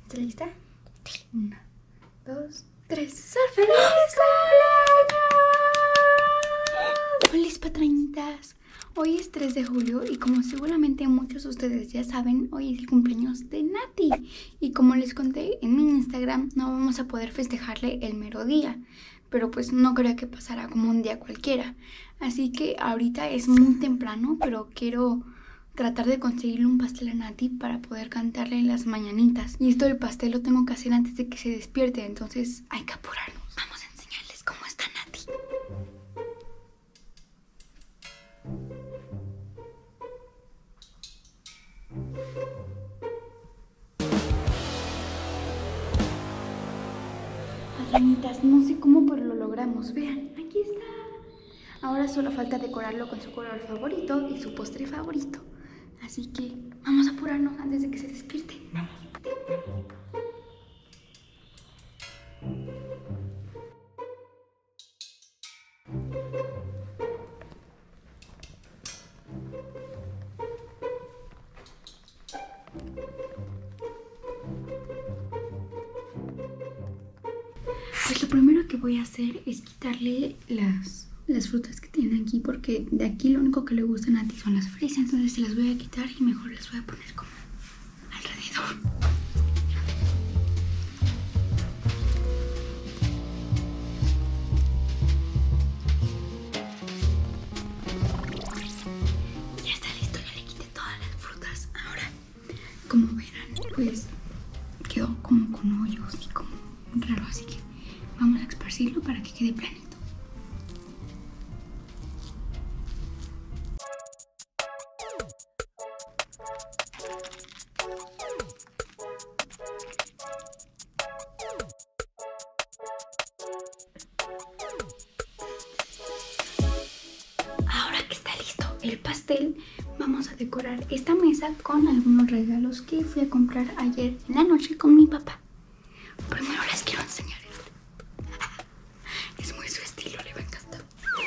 ¿Estás lista? Sí. 1, 2, 3. ¡Ser feliz! ¡Feliz patrañitas! Hoy es 3 de julio y como seguramente muchos de ustedes ya saben, hoy es el cumpleaños de Nati. Y como les conté en mi Instagram, no vamos a poder festejarle el mero día. Pero pues no creo que pasara como un día cualquiera. Así que ahorita es muy temprano, pero quiero tratar de conseguirle un pastel a Nati para poder cantarle las mañanitas. Y esto del pastel lo tengo que hacer antes de que se despierte, entonces hay que apurarnos. Vamos a enseñarles cómo está Nati. Patrañitas, no sé cómo, pero lo logramos. Vean, aquí está. Ahora solo falta decorarlo con su color favorito y su postre favorito. Así que vamos a apurarnos antes de que se despierte. Vamos. Pues lo primero que voy a hacer es quitarle las frutas que tiene aquí, porque de aquí lo único que le gustan a Nati son las fresas. Entonces se las voy a quitar y mejor las voy a poner como alrededor. Ya está listo, ya le quité todas las frutas. Ahora, como verán, pues quedó como con hoyos y como raro, así que vamos a esparcirlo para que quede planito. Ahora que está listo el pastel, vamos a decorar esta mesa con algunos regalos que fui a comprar ayer en la noche con mi papá. Primero les quiero enseñar este. Es muy su estilo, le va a encantar.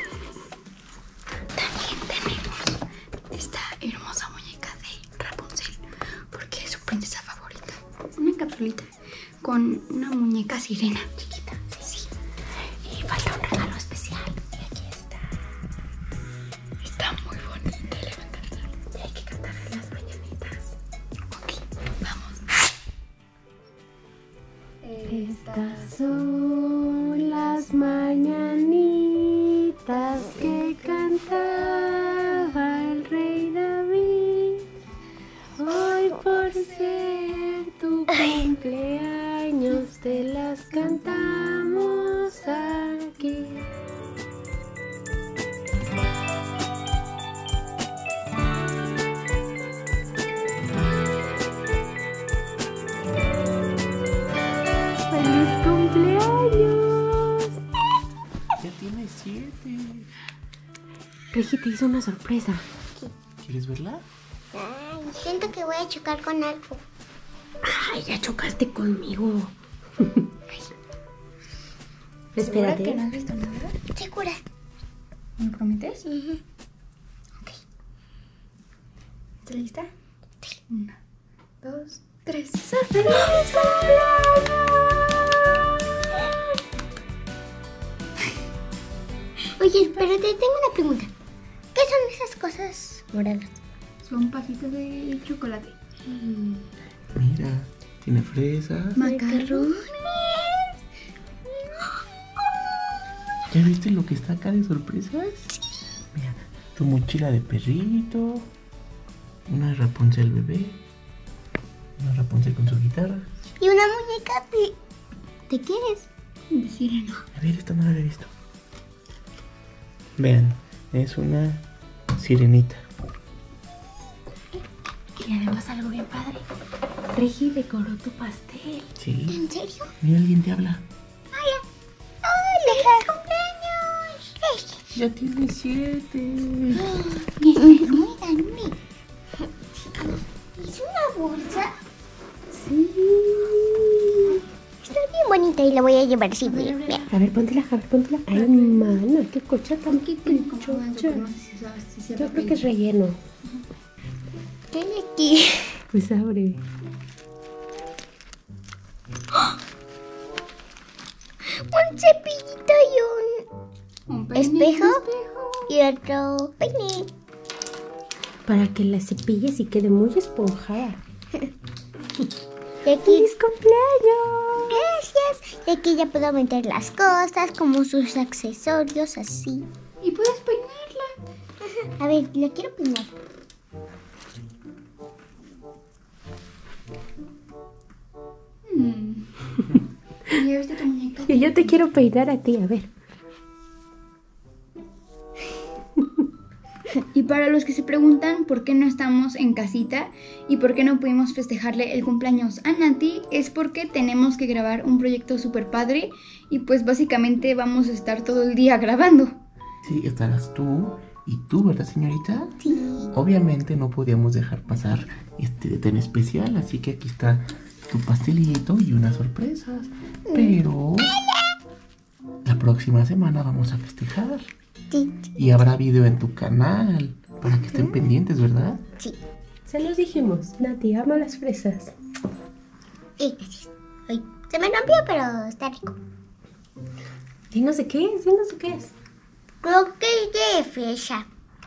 También tenemos esta hermosa muñeca de Rapunzel, porque es su princesa favorita. Una capsulita con una muñeca sirena chiquita. Sí. Y falta un regalo especial. Y aquí está. Está muy bonita, le va a encantar. Y hay que cantarle las mañanitas. Ok, vamos. Estas son las mañanitas que cantaba el rey David. Hoy por ser tu cumpleaños te las cantamos aquí. ¡Feliz cumpleaños! Ya tienes 7. Regi te hizo una sorpresa. ¿Quieres verla? Ay, siento que voy a chocar con algo. Ay, ya chocaste conmigo. ¿Segura Espérate. que no has visto nada? ¿Segura? ¿Me lo prometes? Ujú. Ok. ¿Estás lista? Sí. 1, 2, 3. ¡Ser feliz! Oye, pero te tengo una pregunta. ¿Qué son esas cosas moradas? Son pajitas de chocolate. Mira, tiene fresas. Macarrones. ¿Ya viste lo que está acá de sorpresas? Mira, tu mochila de perrito. Una de Rapunzel bebé. Una Rapunzel con su guitarra. Y una muñeca de qué es? De sirena. A ver, esta no la había visto. Vean, es una sirenita. Y además algo bien padre. Regi decoró tu pastel. Sí. ¿En serio? Mira, alguien te habla. ¡Feliz cumpleaños! Ya tiene 7. Es muy grande. ¿Es una bolsa? Sí. Está bien bonita y la voy a llevar así. Mira. A ver, póntela, Ay, mana, qué cocha tan Chocha. chocha. No sé si sabes si se Yo creo que es relleno. ¿Qué hay aquí? Pues abre. un cepillito y Un un espejo y otro peine. Para que la cepilles y quede muy esponjada. Y aquí, ¡Feliz cumpleaños! gracias. Y aquí ya puedo meter las cosas, como sus accesorios, así. Y puedes peinarla. A ver, la quiero peinar. ¿Ya viste tu muñeca? Y yo te quiero peinar a ti, a ver. Y para los que se preguntan por qué no estamos en casita y por qué no pudimos festejarle el cumpleaños a Nati, es porque tenemos que grabar un proyecto súper padre y pues básicamente vamos a estar todo el día grabando. Sí, estarás tú y tú, ¿verdad, señorita? Sí. Obviamente no podíamos dejar pasar este día tan especial, así que aquí está tu pastelito y unas sorpresas. Pero la próxima semana vamos a festejar. Sí. Y habrá video en tu canal para que estén pendientes, ¿verdad? Sí. Se los dijimos, Nati ama las fresas. Y gracias. Ay, se me rompió, pero está rico. Dinos de qué es, dinos de qué es. Creo que es de fresa.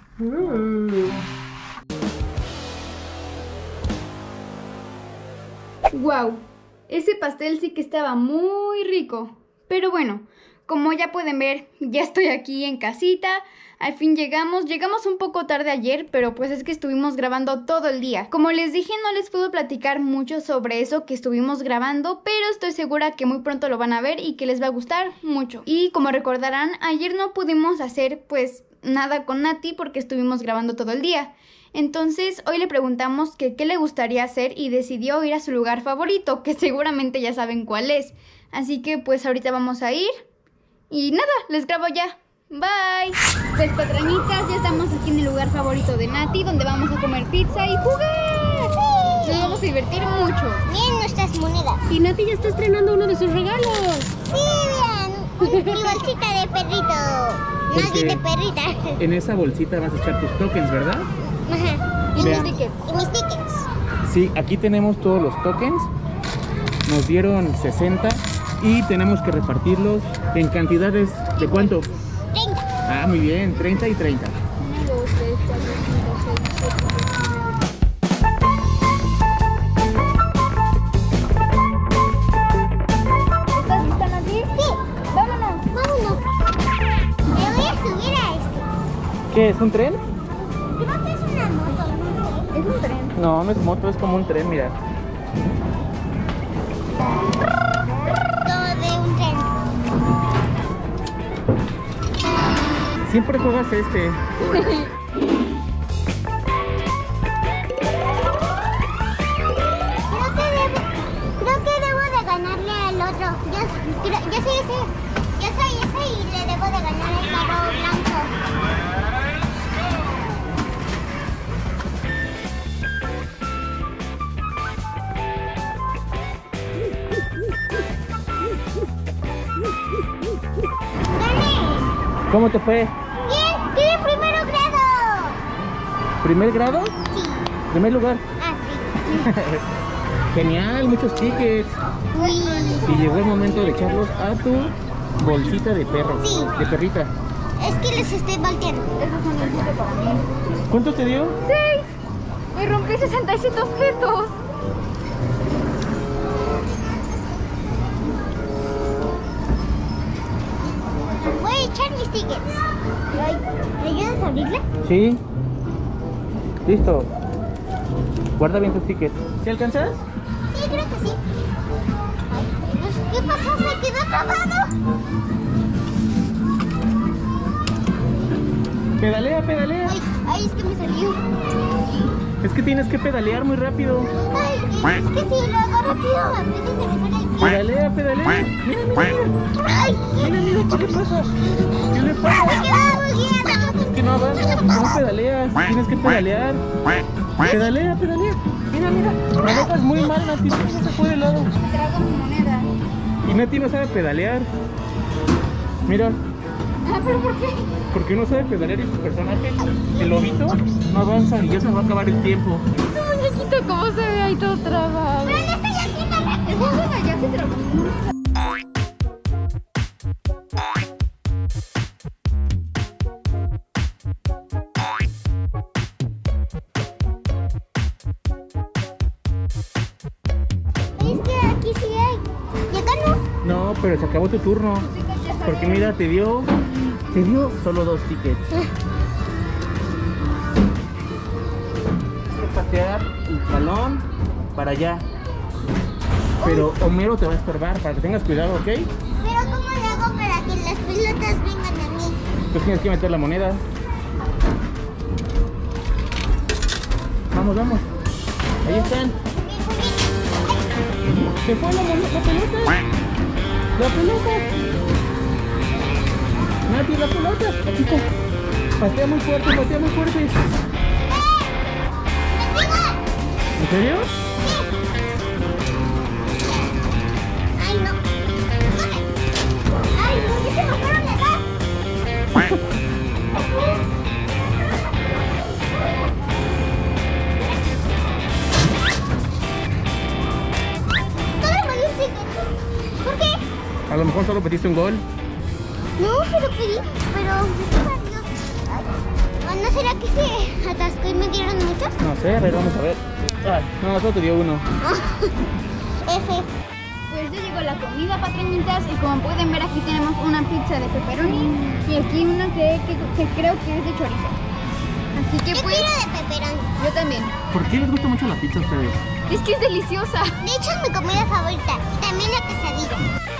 ¡Wow! Ese pastel sí que estaba muy rico. Pero bueno, como ya pueden ver, ya estoy aquí en casita. Al fin llegamos un poco tarde ayer, pero pues es que estuvimos grabando todo el día. Como les dije, no les puedo platicar mucho sobre eso que estuvimos grabando, pero estoy segura que muy pronto lo van a ver y que les va a gustar mucho. Y como recordarán, ayer no pudimos hacer pues nada con Nati porque estuvimos grabando todo el día. Entonces hoy le preguntamos que qué le gustaría hacer y decidió ir a su lugar favorito, que seguramente ya saben cuál es. Así que pues ahorita vamos a ir y nada, les grabo ya. Bye. Pues patrañitas, ya estamos aquí en el lugar favorito de Nati, donde vamos a comer pizza y jugar. Sí. Nos vamos a divertir mucho. Miren nuestras monedas. Y Nati ya está estrenando uno de sus regalos. Sí, vean. Mi bolsita de perrito. Más bien de perrita. En esa bolsita vas a echar tus tokens, ¿verdad? Ajá. Y mis Vean. tickets. Y mis tickets. Sí, aquí tenemos todos los tokens. Nos dieron 60 y tenemos que repartirlos en cantidades de ¿cuánto? 30. Ah, muy bien, 30 y 30. 1, 2, 3, 4, 5, 6, 7, 8, 9. ¿Estás lista, Nati? Sí. Vámonos. Vámonos. Me voy a subir a este. ¿Qué es un tren? Creo que es una moto, no sé. Es un tren. No, no es moto, es como un tren, mira. Todo de un tren. Siempre juegas este. Creo que debo de ganarle al otro. Yo soy ese. Yo soy ese y le debo de ganar al carro blanco. ¡Gané! ¿Cómo te fue? ¡Bien! ¡Quedé en primero grado! ¿Primer grado? Sí. ¿Primer lugar? Ah, sí. Genial, muchos tickets. Uy. Y llegó el momento de echarlos a tu bolsita de perro. Sí. De perrita. Es que les estoy volteando. Esos son los tickets para mí. ¿Cuánto te dio? 6. Me rompí 67 objetos. Voy a echar mis tickets. Ay, ¿me ayudas a abrirla? Sí. Listo. Guarda bien tus tickets. ¿Sí alcanzas? Sí, creo que sí. Ay, Dios, ¿qué pasó? ¿Se quedó trabado? Pedalea, pedalea. Ay, es que me salió. Es que tienes que pedalear muy rápido. Ay, es que si lo hago rápido, a veces se me sale el pie. Pedalea, pedalea. Mira, mira, mira. Ay, Mira, mira, ¿qué le pasa? ¿Qué le pasa? me quedaba bugueada. Es que no avanzas, no pedaleas. Tienes que pedalear. Pedalea, pedalea. Mira, mira. Manejas muy mal, Nati. No se fue de lado. Trago mi moneda. Y Nati no sabe pedalear. Mira. Ah, ¿pero por qué? Porque no sabe pedalear y su personaje, el lobito, no avanza y ya se va a acabar el tiempo. Su muñequito, ¿cómo se ve ahí todo trabado? Pero le estoy haciendo rápido. Bueno, ya se trabó. pero se acabó tu turno. Porque mira, te dio solo 2 tickets. Tienes que patear el balón para allá. Pero Homero te va a estorbar, para que tengas cuidado, ¿ok? Pero ¿cómo le hago para que las pelotas vengan a mí? Pues tienes que meter la moneda. Vamos, vamos. Ahí están. Se fue la pelota. La pelota. Nati, la pelota. Aquí está. Patea muy fuerte, patea muy fuerte. ¡Me pegó! ¿En serio? ¡Ay, no! ¡Ay, no! ¿Qué se me fueron de acá? ¿Por qué? A lo mejor solo pediste un gol. No, pero pedí, pero ¿no será que se atascó y me dieron muchos? No sé, a ver, vamos a ver. Ay, no, solo te dio uno. F. Pues ya llegó la comida, patrañitas, y como pueden ver aquí tenemos una pizza de pepperoni y aquí una que creo que es de chorizo. Así que Yo pues... quiero de pepperoni. Yo también. ¿Por qué les gusta mucho la pizza a ustedes? Es que es deliciosa. De hecho es mi comida favorita y también la quesadilla.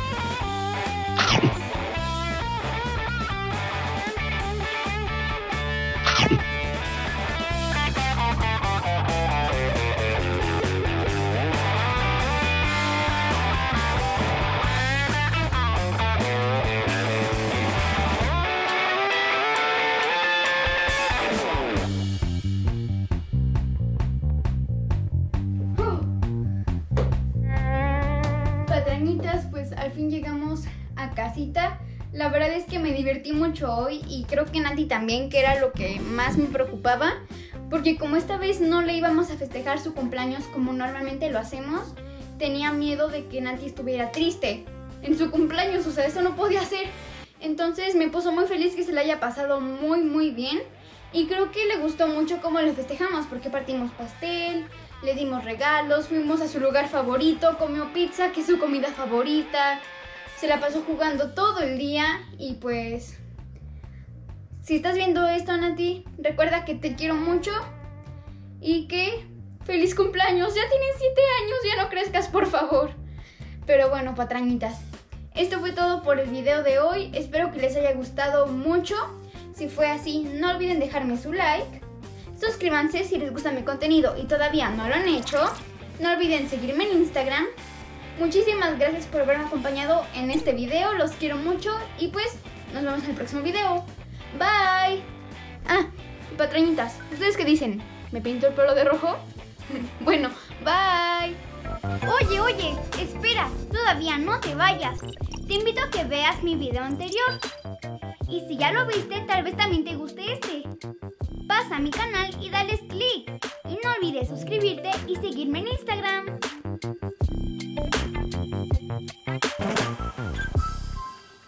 Patrañitas, pues al fin llegamos a casita. La verdad es que me divertí mucho hoy y creo que Nati también, que era lo que más me preocupaba, porque como esta vez no le íbamos a festejar su cumpleaños como normalmente lo hacemos, tenía miedo de que Nati estuviera triste en su cumpleaños, o sea, eso no podía ser. Entonces me puso muy feliz que se le haya pasado muy bien y creo que le gustó mucho cómo le festejamos, porque partimos pastel, le dimos regalos, fuimos a su lugar favorito, comió pizza, que es su comida favorita, se la pasó jugando todo el día y pues... Si estás viendo esto, Nati, recuerda que te quiero mucho y que... ¡Feliz cumpleaños! Ya tienes 7 años, ya no crezcas, por favor. Pero bueno, patrañitas, esto fue todo por el video de hoy. Espero que les haya gustado mucho. Si fue así, no olviden dejarme su like. Suscríbanse si les gusta mi contenido y todavía no lo han hecho. No olviden seguirme en Instagram. Muchísimas gracias por haberme acompañado en este video. Los quiero mucho y pues nos vemos en el próximo video. Bye. Ah, patrañitas, ¿ustedes qué dicen? ¿Me pinto el pelo de rojo? Bueno, bye. Oye, espera, todavía no te vayas. Te invito a que veas mi video anterior. Y si ya lo viste, tal vez también te guste este. Pasa a mi canal y dales click. Y no olvides suscribirte y seguirme en Instagram.